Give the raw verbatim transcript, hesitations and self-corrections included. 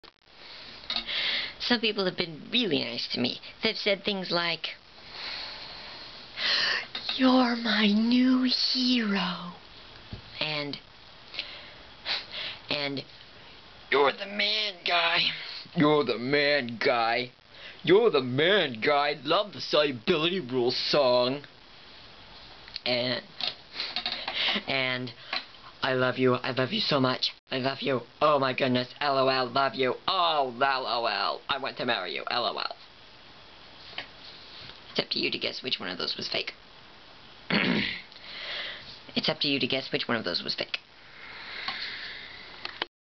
Some people have been really nice to me. They've said things like, "You're my new hero." And, and, "You're the man, guy. You're the man, guy. You're the man, guy. Love the Solubility Rules song." And, and, "I love you. I love you so much. I love you. Oh my goodness. LOL. Love you. Oh, LOL. I want to marry you. LOL. It's up to you to guess which one of those was fake. It's up to you to guess which one of those was fake.